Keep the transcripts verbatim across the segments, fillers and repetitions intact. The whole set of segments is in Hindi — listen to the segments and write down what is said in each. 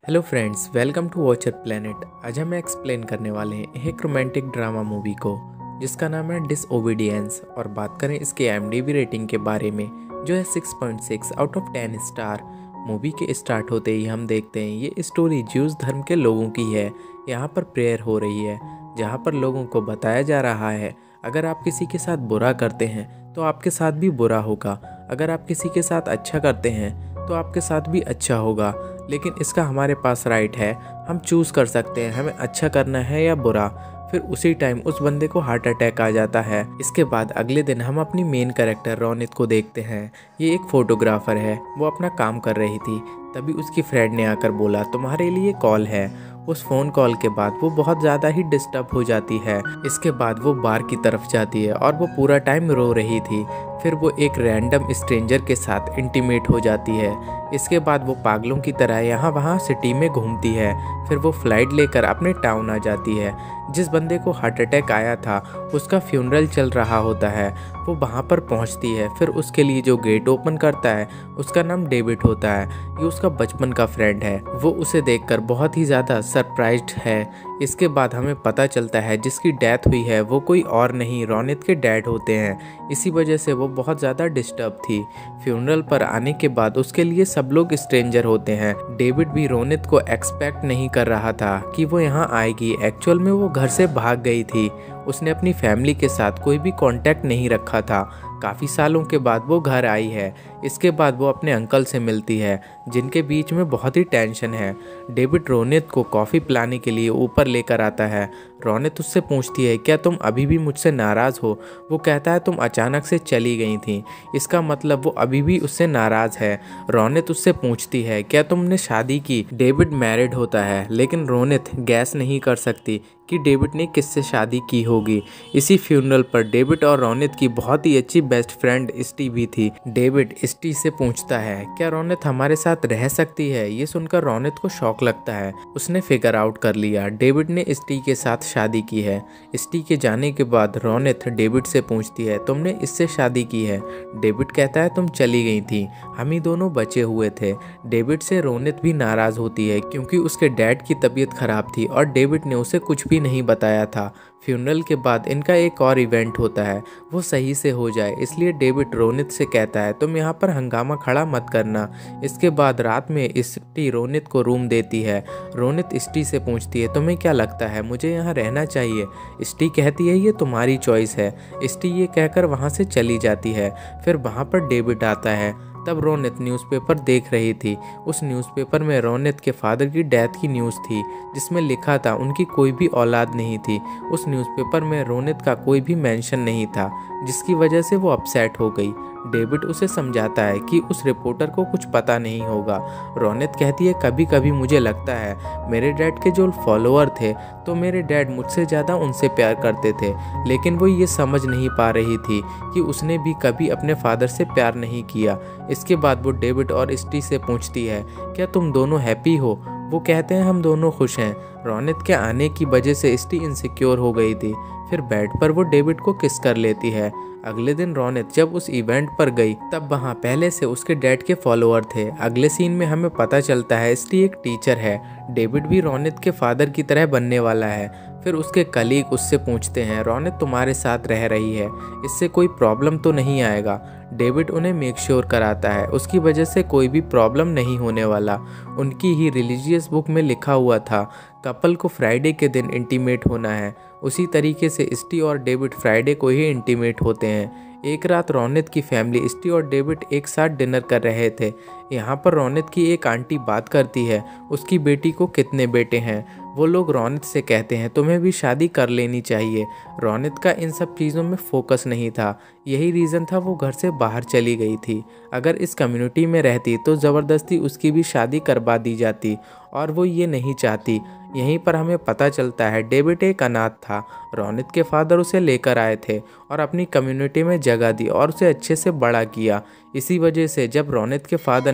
Hello friends, welcome to Watcher Planet. आज हम एक्सप्लेन करने वाले हैं एक रोमांटिक ड्रामा मूवी को जिसका नाम है डिसओबीडियंस। और बात करें इसके आईएमडीबी रेटिंग के बारे में जो है six point six out of ten star. Movie के स्टार्ट होते ही हम देखते हैं ये स्टोरी ज्यूस धर्म के लोगों की है। यहाँ पर प्रेयर हो रही है जहाँ पर लोगों को बताया जा रहा है अगर आप किसी के साथ बुरा करते हैं तो आपके साथ भी बुरा होगा, अगर आप किसी के साथ अच्छा करते हैं तो आपके साथ भी अच्छा होगा। लेकिन इसका हमारे पास राइट है, हम चूज़ कर सकते हैं हमें अच्छा करना है या बुरा। फिर उसी टाइम उस बंदे को हार्ट अटैक आ जाता है। इसके बाद अगले दिन हम अपनी मेन कैरेक्टर रोनित को देखते हैं। ये एक फोटोग्राफर है, वो अपना काम कर रही थी। तभी उसकी फ्रेंड ने आकर बोला तुम्हारे लिए कॉल है। उस फ़ोन कॉल के बाद वो बहुत ज़्यादा ही डिस्टर्ब हो जाती है। इसके बाद वो बार की तरफ जाती है और वो पूरा टाइम रो रही थी। फिर वो एक रैंडम स्ट्रेंजर के साथ इंटीमेट हो जाती है। इसके बाद वो पागलों की तरह यहाँ वहाँ सिटी में घूमती है। फिर वो फ्लाइट लेकर अपने टाउन आ जाती है। जिस बंदे को हार्ट अटैक आया था उसका फ्यूनरल चल रहा होता है। वो वहाँ पर पहुँचती है। फिर उसके लिए जो गेट ओपन करता है उसका नाम डेविड होता है। ये उसका बचपन का फ्रेंड है। वो उसे देखकर बहुत ही ज़्यादा सरप्राइज्ड है। इसके बाद हमें पता चलता है जिसकी डेथ हुई है वो कोई और नहीं रोनित के डैड होते हैं। इसी वजह से वो बहुत ज़्यादा डिस्टर्ब थी। फ्यूनरल पर आने के बाद उसके लिए सब लोग स्ट्रेंजर होते हैं। डेविड भी रोनित को एक्सपेक्ट नहीं कर रहा था कि वो यहाँ आएगी। एक्चुअल में वो घर से भाग गई थी। उसने अपनी फैमिली के साथ कोई भी कांटेक्ट नहीं रखा था। काफ़ी सालों के बाद वो घर आई है। इसके बाद वो अपने अंकल से मिलती है जिनके बीच में बहुत ही टेंशन है। डेविड रोनित को कॉफ़ी पिलाने के लिए ऊपर लेकर आता है। रोनित उससे पूछती है क्या तुम अभी भी मुझसे नाराज़ हो। वो कहता है तुम अचानक से चली गई थी। इसका मतलब वो अभी भी उससे नाराज़ है। रोनित उससे पूछती है क्या तुमने शादी की। डेविड मैरिड होता है लेकिन रोनित गैस नहीं कर सकती कि डेविड ने किससे शादी की होगी। इसी फ्यूनरल पर डेविड और रोनित की बहुत ही अच्छी बेस्ट फ्रेंड स्टी भी थी। डेविड स्टी से पूछता है क्या रोनित हमारे साथ रह सकती है। ये सुनकर रोनित को शौक लगता है। उसने फिगर आउट कर लिया डेविड ने स्टी के साथ शादी की है। स्टी के जाने के बाद रोनित डेविड से पूछती है तुमने इससे शादी की है। डेविड कहता है तुम चली गई थी, हम ही दोनों बचे हुए थे। डेविड से रोनित भी नाराज़ होती है क्योंकि उसके डैड की तबीयत खराब थी और डेविड ने उसे कुछ भी नहीं बताया था। फ्यूनरल के बाद इनका एक और इवेंट होता है, वो सही से हो जाए इसलिए डेविड रोनित से कहता है तुम यहाँ पर हंगामा खड़ा मत करना। इसके बाद रात में स्टी रोनित को रूम देती है। रोनित स्टी से पूछती है तुम्हें क्या लगता है मुझे यहाँ रहना चाहिए। स्टी कहती है ये तुम्हारी चॉइस है। स्टी ये कहकर वहाँ से चली जाती है। फिर वहाँ पर डेविड आता है। तब रोनित न्यूज़पेपर देख रही थी। उस न्यूज़पेपर में रोनित के फादर की डेथ की न्यूज़ थी जिसमें लिखा था उनकी कोई भी औलाद नहीं थी। उस न्यूज़पेपर में रोनित का कोई भी मेंशन नहीं था जिसकी वजह से वो अपसेट हो गई। डेविड उसे समझाता है कि उस रिपोर्टर को कुछ पता नहीं होगा। रोनित कहती है कभी कभी मुझे लगता है मेरे डैड के जो फॉलोअर थे तो मेरे डैड मुझसे ज़्यादा उनसे प्यार करते थे, लेकिन वो ये समझ नहीं पा रही थी कि उसने भी कभी अपने फादर से प्यार नहीं किया। इसके बाद वो डेविड और स्टी से पूछती है क्या तुम दोनों हैप्पी हो। वो कहते हैं हम दोनों खुश हैं। रोनित के आने की वजह से स्टी इनसिक्योर हो गई थी। फिर बेड पर वो डेविड को किस कर लेती है। अगले दिन रोनित जब उस इवेंट पर गई तब वहाँ पहले से उसके डैड के फॉलोअर थे। अगले सीन में हमें पता चलता है स्टी एक टीचर है। डेविड भी रोनित के फादर की तरह बनने वाला है। फिर उसके कलीग उससे पूछते हैं रोनित तुम्हारे साथ रह रही है, इससे कोई प्रॉब्लम तो नहीं आएगा। डेविड उन्हें मेक श्योर कराता है उसकी वजह से कोई भी प्रॉब्लम नहीं होने वाला। उनकी ही रिलीजियस बुक में लिखा हुआ था कपल को फ्राइडे के दिन इंटीमेट होना है। उसी तरीके से स्टी और डेविड फ्राइडे को ही इंटीमेट होते हैं। एक रात रोनित की फैमिली स्टी और डेविड एक साथ डिनर कर रहे थे। यहाँ पर रोनित की एक आंटी बात करती है उसकी बेटी को कितने बेटे हैं। वो लोग रोनित से कहते हैं तुम्हें भी शादी कर लेनी चाहिए। रोनित का इन सब चीज़ों में फोकस नहीं था। यही रीज़न था वो घर से बाहर चली गई थी। अगर इस कम्युनिटी में रहती तो ज़बरदस्ती उसकी भी शादी करवा दी जाती और वो ये नहीं चाहती। यहीं पर हमें पता चलता है डेविड एक अनाथ था। रोनित के फादर उसे लेकर आए थे और अपनी कम्युनिटी में जगह दी और उसे अच्छे से बड़ा किया। इसी वजह से जब रोनित के फादर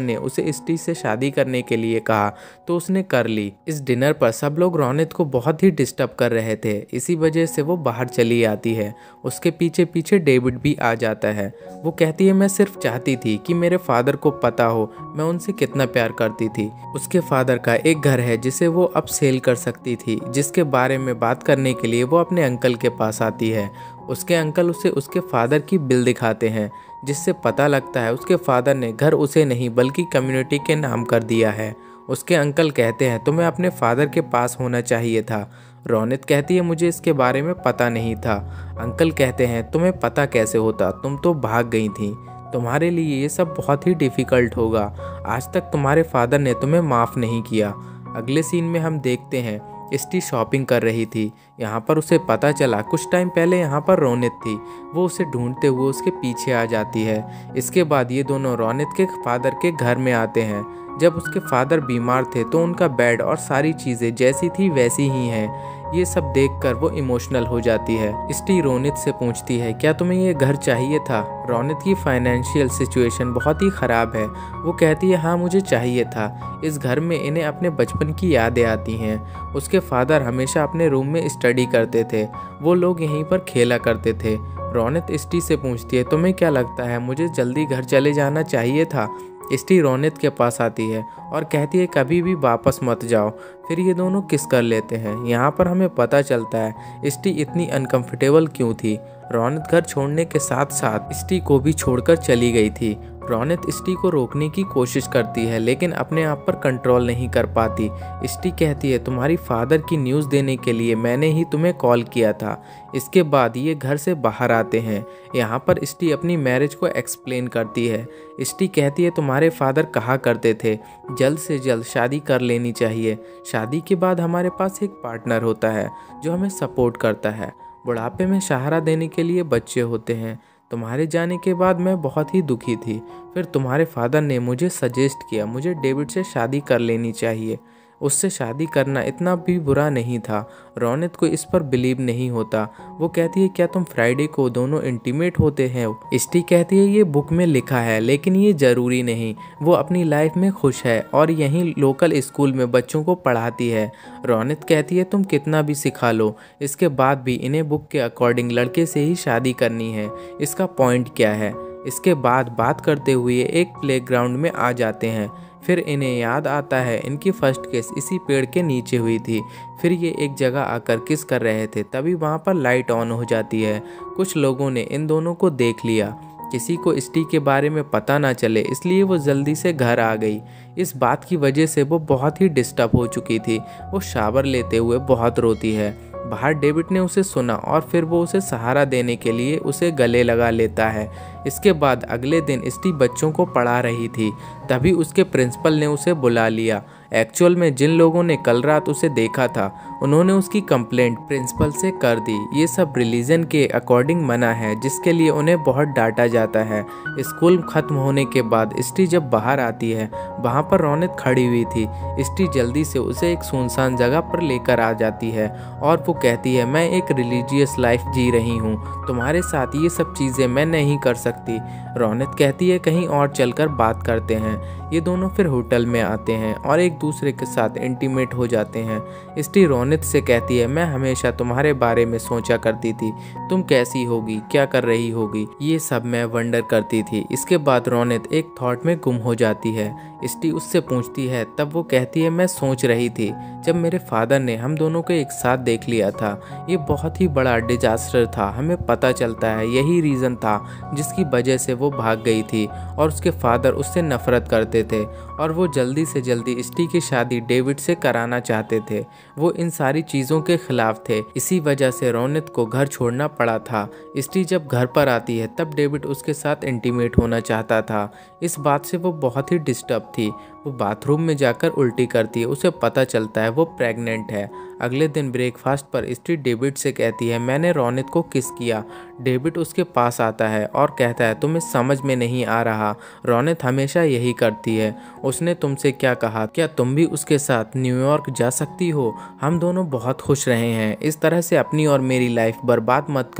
ने उसे स्टी से शादी करने के लिए कहा तो उसने कर ली। इस डिनर पर सब लोग रोनित को बहुत ही डिस्टर्ब कर रहे थे, इसी वजह से वो बाहर चली आती है। उसके पीछे पीछे डेविड भी आ जाता है। वो कहती है मैं सिर्फ चाहती थी कि मेरे फादर को पता हो मैं उनसे कितना प्यार करती थी। उसके फादर का एक घर है जिसे वो अब सेल कर सकती थी, जिसके बारे में बात करने के लिए वो अपने अंकल के पास आती है। उसके अंकल उसे उसके फादर की बिल दिखाते हैं, जिससे पता लगता है उसके फादर ने घर उसे नहीं बल्कि कम्युनिटी के नाम कर दिया है। उसके अंकल कहते हैं तुम्हें अपने फादर के पास होना चाहिए था। रोनित कहती है मुझे इसके बारे में पता नहीं था। अंकल कहते हैं तुम्हें पता कैसे होता, तुम तो भाग गई थी। तुम्हारे लिए ये सब बहुत ही डिफ़िकल्ट होगा। आज तक तुम्हारे फादर ने तुम्हें माफ़ नहीं किया। अगले सीन में हम देखते हैं स्टी शॉपिंग कर रही थी। यहाँ पर उसे पता चला कुछ टाइम पहले यहाँ पर रोनित थी। वो उसे ढूंढते हुए उसके पीछे आ जाती है। इसके बाद ये दोनों रोनित के फादर के घर में आते हैं। जब उसके फादर बीमार थे तो उनका बेड और सारी चीज़ें जैसी थी वैसी ही हैं। ये सब देखकर वो इमोशनल हो जाती है। स्टी रोनित से पूछती है क्या तुम्हें ये घर चाहिए था? रोनित की फाइनेंशियल सिचुएशन बहुत ही ख़राब है। वो कहती है हाँ मुझे चाहिए था। इस घर में इन्हें अपने बचपन की यादें आती हैं। उसके फादर हमेशा अपने रूम में स्टडी करते थे। वो लोग यहीं पर खेला करते थे। रोनित स्टी से पूछती है तुम्हें क्या लगता है मुझे जल्दी घर चले जाना चाहिए था? स्टी रोनित के पास आती है और कहती है कभी भी वापस मत जाओ। फिर ये दोनों किस कर लेते हैं। यहाँ पर हमें पता चलता है स्टी इतनी अनकंफर्टेबल क्यों थी। रोनित घर छोड़ने के साथ साथ स्टी को भी छोड़कर चली गई थी। रोनित स्टी को रोकने की कोशिश करती है लेकिन अपने आप पर कंट्रोल नहीं कर पाती। स्टी कहती है तुम्हारी फादर की न्यूज़ देने के लिए मैंने ही तुम्हें कॉल किया था। इसके बाद ये घर से बाहर आते हैं। यहाँ पर स्टी अपनी मैरिज को एक्सप्लेन करती है। स्टी कहती है तुम्हारे फादर कहा करते थे जल्द से जल्द शादी कर लेनी चाहिए। शादी के बाद हमारे पास एक पार्टनर होता है जो हमें सपोर्ट करता है। बुढ़ापे में सहारा देने के लिए बच्चे होते हैं। तुम्हारे जाने के बाद मैं बहुत ही दुखी थी। फिर तुम्हारे फादर ने मुझे सजेस्ट किया मुझे डेविड से शादी कर लेनी चाहिए। उससे शादी करना इतना भी बुरा नहीं था। रोनित को इस पर बिलीव नहीं होता। वो कहती है क्या तुम फ्राइडे को दोनों इंटीमेट होते हैं? स्टी कहती है ये बुक में लिखा है लेकिन ये ज़रूरी नहीं। वो अपनी लाइफ में खुश है और यहीं लोकल स्कूल में बच्चों को पढ़ाती है। रोनित कहती है तुम कितना भी सिखा लो इसके बाद भी इन्हें बुक के अकॉर्डिंग लड़के से ही शादी करनी है। इसका पॉइंट क्या है? इसके बाद बात करते हुए एक प्लेग्राउंड में आ जाते हैं। फिर इन्हें याद आता है इनकी फर्स्ट किस इसी पेड़ के नीचे हुई थी। फिर ये एक जगह आकर किस कर रहे थे, तभी वहाँ पर लाइट ऑन हो जाती है। कुछ लोगों ने इन दोनों को देख लिया। किसी को स्टी के बारे में पता ना चले इसलिए वो जल्दी से घर आ गई। इस बात की वजह से वो बहुत ही डिस्टर्ब हो चुकी थी। वो शावर लेते हुए बहुत रोती है। बाहर डेविड ने उसे सुना और फिर वो उसे सहारा देने के लिए उसे गले लगा लेता है। इसके बाद अगले दिन स्टी बच्चों को पढ़ा रही थी, तभी उसके प्रिंसिपल ने उसे बुला लिया। एक्चुअल में जिन लोगों ने कल रात उसे देखा था उन्होंने उसकी कंप्लेंट प्रिंसिपल से कर दी। ये सब रिलीजन के अकॉर्डिंग मना है जिसके लिए उन्हें बहुत डांटा जाता है। स्कूल खत्म होने के बाद स्टी जब बाहर आती है वहाँ पर रोनित खड़ी हुई थी। स्टी जल्दी से उसे एक सुनसान जगह पर लेकर आ जाती है और वो कहती है मैं एक रिलीजियस लाइफ जी रही हूँ, तुम्हारे साथ ये सब चीज़ें मैं नहीं कर सकती। रोनित कहती है कहीं और चलकर बात करते हैं। ये दोनों फिर होटल में आते हैं और एक दूसरे के साथ इंटीमेट हो जाते हैं। स्टी रोनित से कहती है मैं हमेशा तुम्हारे बारे में सोचा करती थी, तुम कैसी होगी, क्या कर रही होगी, ये सब मैं वंडर करती थी। इसके बाद रोनित एक थॉट में गुम हो जाती है। स्टी उससे पूछती है, तब वो कहती है मैं सोच रही थी जब मेरे फादर ने हम दोनों को एक साथ देख लिया था, ये बहुत ही बड़ा डिजास्टर था। हमें पता चलता है यही रीज़न था जिसकी वजह से वो भाग गई थी और उसके फादर उससे नफरत करते थे और वो जल्दी से जल्दी स्टी की शादी डेविड से कराना चाहते थे। वो इन सारी चीज़ों के खिलाफ थे, इसी वजह से रोनित को घर छोड़ना पड़ा था। स्टी जब घर पर आती है तब डेविड उसके साथ इंटीमेट होना चाहता था। इस बात से वो बहुत ही डिस्टर्ब थी। वो बाथरूम में जाकर उल्टी करती है। उसे पता चलता है वो प्रेग्नेंट है। अगले दिन ब्रेकफास्ट पर स्टी डेविड से कहती है मैंने रोनित को किस किया। डेविड उसके पास आता है और कहता है तुम्हें समझ में नहीं आ रहा, रोनित हमेशा यही करती है। उसने तुमसे क्या कहा, क्या तुम भी उसके साथ न्यूयॉर्क जा सकती हो? हम दोनों बहुत खुश रहे हैं, इस तरह से अपनी और मेरी लाइफ बर्बाद मत करो।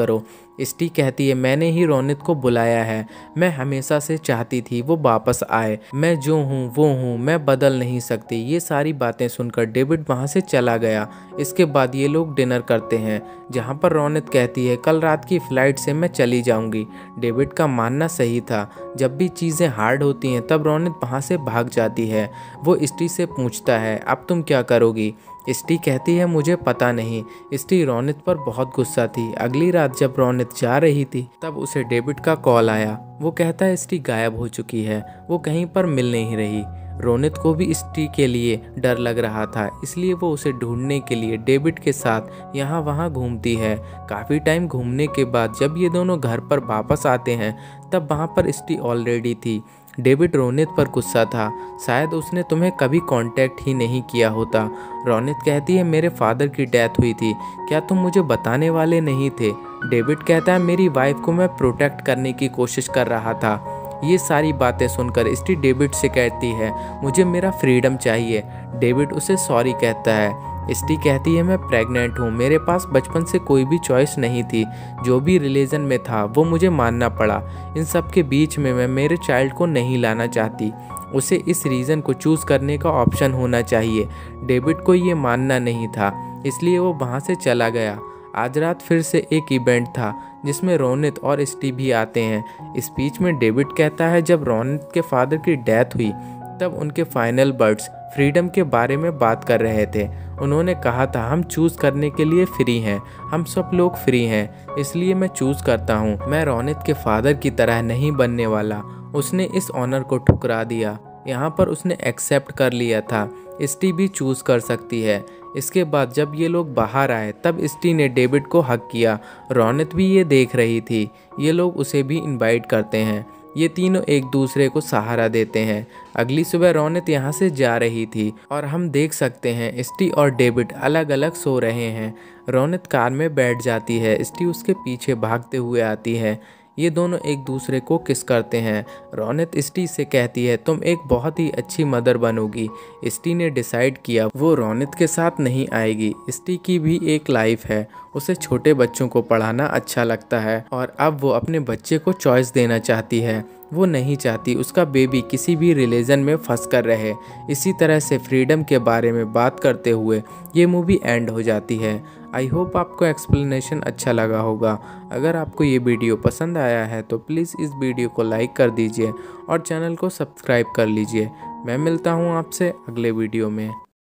स्टी कहती है मैंने ही रोनित को बुलाया है, मैं हमेशा से चाहती थी वो वापस आए, मैं जो हूँ वो हूँ, मैं बदल नहीं सकती। ये सारी बातें सुनकर डेविड वहाँ से चला गया। इसके बाद ये लोग डिनर करते हैं जहाँ पर रोनित कहती है कल रात की फ़्लाइट से मैं चली जाऊँगी। डेविड का मानना सही था, जब भी चीज़ें हार्ड होती हैं तब रोनित वहाँ से भाग जाती है। वो स्टी से पूछता है अब तुम क्या करोगी। स्टी कहती है मुझे पता नहीं। स्टी रोनित पर बहुत गुस्सा थी। अगली रात जब रोनित जा रही थी तब उसे डेविड का कॉल आया। वो कहता है स्टी गायब हो चुकी है, वो कहीं पर मिल नहीं रही। रोनित को भी स्टी के लिए डर लग रहा था, इसलिए वो उसे ढूंढने के लिए डेविड के साथ यहाँ वहाँ घूमती है। काफ़ी टाइम घूमने के बाद जब ये दोनों घर पर वापस आते हैं तब वहाँ पर स्टी ऑलरेडी थी। डेविड रोनित पर गुस्सा था, शायद उसने तुम्हें कभी कांटेक्ट ही नहीं किया होता। रोनित कहती है मेरे फादर की डेथ हुई थी, क्या तुम मुझे बताने वाले नहीं थे। डेविड कहता है मेरी वाइफ को मैं प्रोटेक्ट करने की कोशिश कर रहा था। ये सारी बातें सुनकर स्टी डेविड से कहती है मुझे मेरा फ्रीडम चाहिए। डेविड उसे सॉरी कहता है। स्टी कहती है मैं प्रेग्नेंट हूँ, मेरे पास बचपन से कोई भी चॉइस नहीं थी, जो भी रिलीजन में था वो मुझे मानना पड़ा। इन सब के बीच में मैं मेरे चाइल्ड को नहीं लाना चाहती, उसे इस रीज़न को चूज़ करने का ऑप्शन होना चाहिए। डेविड को ये मानना नहीं था, इसलिए वो वहाँ से चला गया। आज रात फिर से एक इवेंट था जिसमें रोनित और स्टी भी आते हैं। स्पीच में डेविड कहता है जब रोनित के फादर की डेथ हुई तब उनके फाइनल वर्ड्स फ्रीडम के बारे में बात कर रहे थे। उन्होंने कहा था हम चूज़ करने के लिए फ्री हैं, हम सब लोग फ्री हैं, इसलिए मैं चूज़ करता हूँ। मैं रोनित के फादर की तरह नहीं बनने वाला। उसने इस ऑनर को ठुकरा दिया, यहाँ पर उसने एक्सेप्ट कर लिया था। स्टी भी चूज़ कर सकती है। इसके बाद जब ये लोग बाहर आए तब स्टी ने डेविड को हक किया। रोनित भी ये देख रही थी। ये लोग उसे भी इनवाइट करते हैं। ये तीनों एक दूसरे को सहारा देते हैं। अगली सुबह रोनित यहाँ से जा रही थी और हम देख सकते हैं स्टी और डेविड अलग अलग सो रहे हैं। रोनित कार में बैठ जाती है, स्टी उसके पीछे भागते हुए आती है। ये दोनों एक दूसरे को किस करते हैं। रोनित स्टी से कहती है तुम एक बहुत ही अच्छी मदर बनोगी। स्टी ने डिसाइड किया वो रोनित के साथ नहीं आएगी। स्टी की भी एक लाइफ है, उसे छोटे बच्चों को पढ़ाना अच्छा लगता है और अब वो अपने बच्चे को चॉइस देना चाहती है। वो नहीं चाहती उसका बेबी किसी भी रिलीजन में फंस कर रहे। इसी तरह से फ्रीडम के बारे में बात करते हुए ये मूवी एंड हो जाती है। आई होप आपको एक्सप्लेनेशन अच्छा लगा होगा। अगर आपको ये वीडियो पसंद आया है तो प्लीज़ इस वीडियो को लाइक कर दीजिए और चैनल को सब्सक्राइब कर लीजिए। मैं मिलता हूँ आपसे अगले वीडियो में।